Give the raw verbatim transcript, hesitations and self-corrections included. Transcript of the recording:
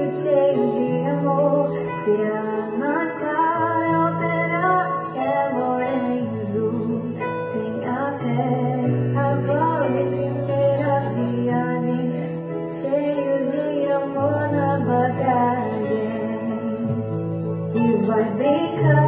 sonho cheio de amor. Será na clara ou será que é morena azul? Tem até a voz de primeira viagem, cheio de amor na bagagem. E vai brincar